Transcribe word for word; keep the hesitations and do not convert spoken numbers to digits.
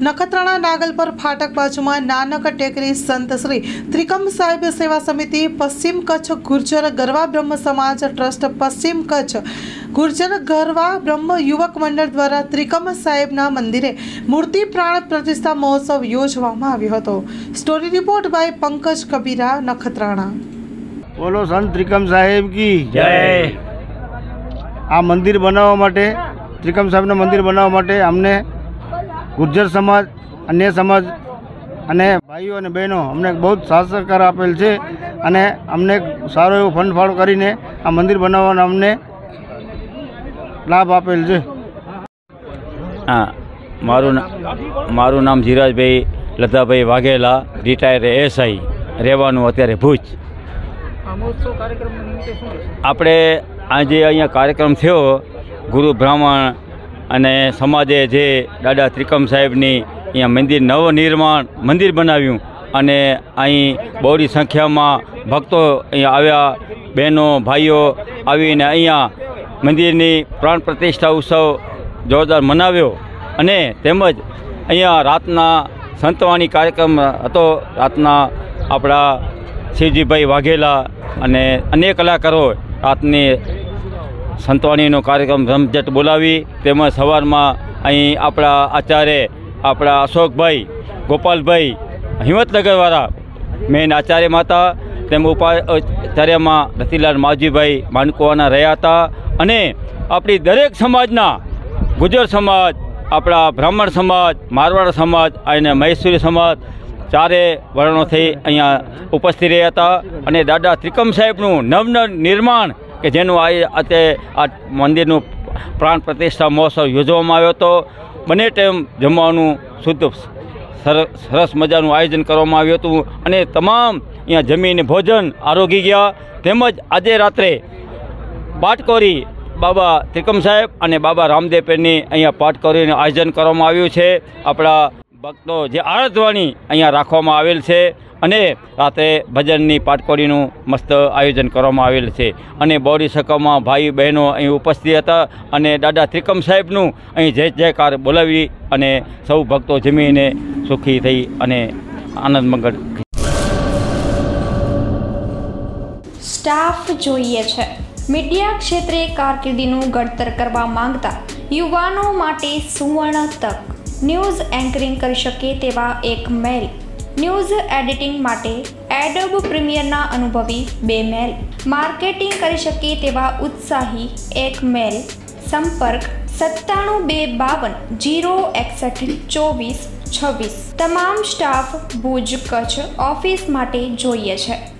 નખત્રાણા નાગલપર ફાટક બાજુમાં નાનક ટેકરી સંત શ્રી ત્રિકમ સાહેબ સેવા સમિતિ, પશ્ચિમ કચ્છ ગુર્જર ગરવા બ્રહ્મ સમાજ ટ્રસ્ટ, પશ્ચિમ કચ્છ ગુર્જર ગરવા બ્રહ્મ યુવક મંડળ દ્વારા ત્રિકમ સાહેબના મંદિરે મૂર્તિ પ્રાણ પ્રતિષ્ઠા મહોત્સવ યોજવામાં આવ્યો હતો। Story report by Pankaj Kabira, Nakhatrana. બોલો સંત ત્રિકમ સાહેબ કી જય। આ મંદિર બનાવવા માટે, ત્રિકમ સાહેબનું મંદિર બનાવવા માટે અમને ગુર્જર સમાજ, અન્ય સમાજ અને ભાઈઓ અને બહેનો અમને બહુ સાથ સહકાર આપેલ છે અને અમને સારો એવો ફંડ ફાળો કરીને આ મંદિર બનાવવાનો અમને લાભ આપેલ છે। હા, મારું મારું નામ ધીરજભાઈ લતાભાઈ વાઘેલા, રિટાયર એએસઆઈ, રહેવાનું અત્યારે ભુજ। આપણે આજે અહીંયા કાર્યક્રમ થયો, ગુરુ બ્રાહ્મણ અને સમાજે જે દાદા ત્રિકમ સાહેબની અહીંયા મંદિર નવનિર્માણ મંદિર બનાવ્યું અને અહીં બહોળી સંખ્યામાં ભક્તો અહીંયા આવ્યા, બહેનો ભાઈઓ આવીને અહીંયા મંદિરની પ્રાણ પ્રતિષ્ઠા ઉત્સવ જોરદાર મનાવ્યો અને તેમજ અહીંયા રાતના સંતવાણી કાર્યક્રમ હતો। રાતના આપણા શિવજીભાઈ વાઘેલા અને અન્ય કલાકારો રાતની સંતવાણીનો કાર્યક્રમ રમઝટ બોલાવી, તેમજ સવારમાં અહીં આપણા આચાર્ય આપણા અશોકભાઈ ગોપાલભાઈ હિંમતનગરવાળા મેન આચાર્ય માતા, તેમ ઉપાચાર્યમાં રતિલાલ માવજીભાઈ માનકુવાના રહ્યા હતા અને આપણી દરેક સમાજના, ગુજર સમાજ, આપણા બ્રાહ્મણ સમાજ, મારવાડ સમાજ અને મહેશ્વરી સમાજ ચારે વર્ણોથી અહીંયા ઉપસ્થિત રહ્યા હતા અને દાદા ત્રિકમ સાહેબનું નવ નિર્માણ કે જેનું આ અત્યારે આ મંદિરનું પ્રાણ પ્રતિષ્ઠા મહોત્સવ યોજવામાં આવ્યો હતો। બંને ટાઈમ જમવાનું શુદ્ધ સરસ મજાનું આયોજન કરવામાં આવ્યું હતું અને તમામ અહીંયા જમીને ભોજન આરોગી ગયા। તેમજ આજે રાત્રે પાટકોરી બાબા ત્રિકમ સાહેબ અને બાબા રામદેવની અહીંયા પાટકોરીનું આયોજન કરવામાં આવ્યું છે। આપણા ભક્તો જે આરાધવાની અહીંયા રાખવામાં આવેલ છે અને રાતે ભજનની પાટકોડીનું મસ્ત આયોજન કરવામાં આવેલ છે અને બહોળી સંખ્યામાં ભાઈ બહેનો અહીં ઉપસ્થિત હતા અને દાદા ત્રિકમ સાહેબનું અહીં જય જયકાર બોલાવી અને સૌ ભક્તો જમીને સુખી થઈ અને આનંદ મંગળ। સ્ટાફ જોઈએ છે। મીડિયા ક્ષેત્રે કારકિર્દીનું ઘડતર કરવા માંગતા યુવાનો માટે સુવર્ણ તક। ન્યૂઝ એન્કરિંગ કરી શકે તેવા એક મેલ, ન્યૂઝ એડિટિંગ માટે એડોબ પ્રીમિયરના અનુભવી બે મેલ, માર્કેટિંગ કરી શકે તેવા ઉત્સાહી એક મેલ। સંપર્ક સત્તાણું બે બાવન જીરો એકસઠ ચોવીસ છવ્વીસ। તમામ સ્ટાફ ભુજ કચ્છ ઓફિસ માટે જોઈએ છે।